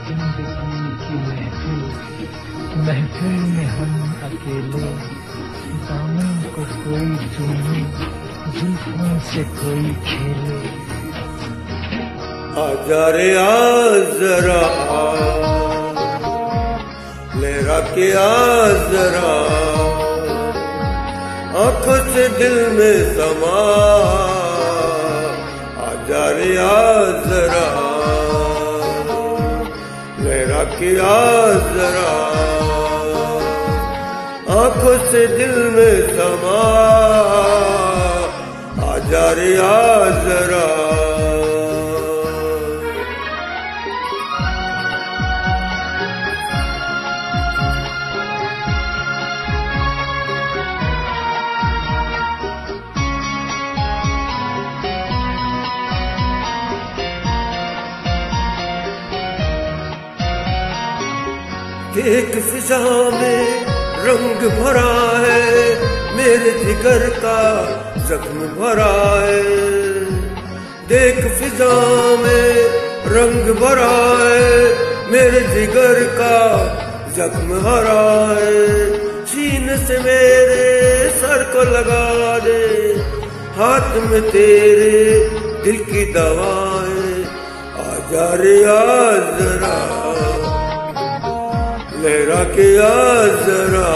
जिंदगी की महफिल में हम अकेले, दामन को कोई चूमे, जुल्फों से कोई खेले। आजा रे आ जरा, लहरा के आ जरा, आंखों से दिल में समा। आजा रे आ जरा, लहरा के आ जरा, आंखों से दिल में समा। आजा रे आ जरा। एक फिजा में रंग भरा है, मेरे जिगर का जख्म भरा है। देख फिजा में रंग भरा है, मेरे जिगर का जख्म भरा है। सीने से मेरे सर को लगा दे, हाथ में तेरे दिल की दवा है। आजा रे आ जरा, लहरा के आ जरा,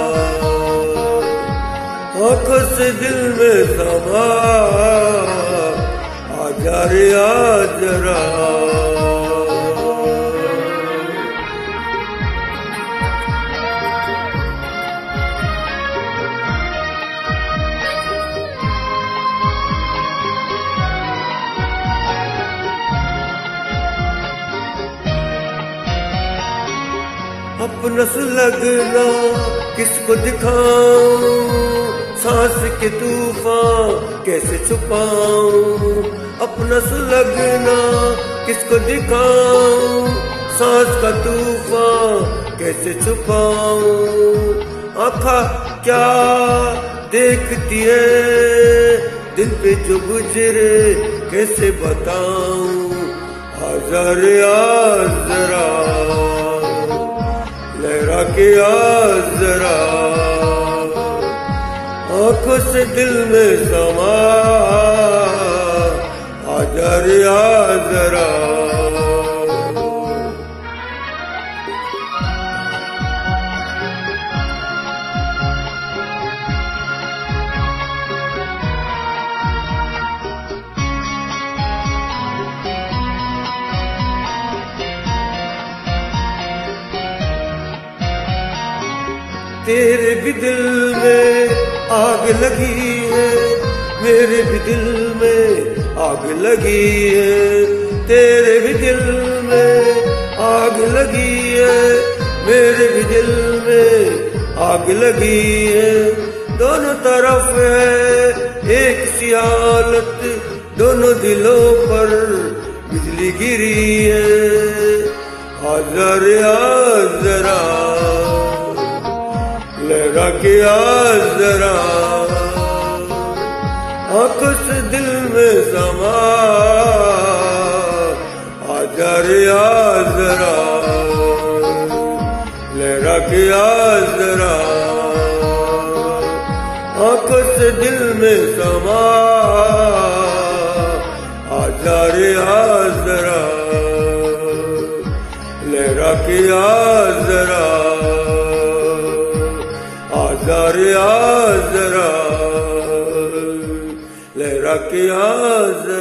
आंखों से दिल में समा। आजा रे आ जरा। अपना सुलगना किसको दिखाऊं, सांस के तूफान कैसे छुपाऊं। अपना सुलगना किसको दिखाऊं, सांस का तूफान कैसे छुपाऊं। आँखा क्या देखती है, दिल पे जो गुजरे कैसे बताऊं। आजा रे आ जरा, लहरा के आ जरा, आंखों से दिल में समा। आजा रे आ जरा। तेरे भी दिल में आग लगी है, मेरे भी दिल में आग लगी है। तेरे भी दिल में आग लगी है, मेरे भी दिल में आग लगी है। दोनों तरफ है एक सी हालत, दोनों दिलों पर बिजली गिरी है। आजा रे आ जरा, लहरा के आ जरा, आंखों से दिल में समा। आजा रे आ जरा, लहरा के आ जरा, आंखों से दिल में समा। आजा रे आ जरा, लहरा के आ जरा, आजा रे आ जरा, लहरा के आ जरा।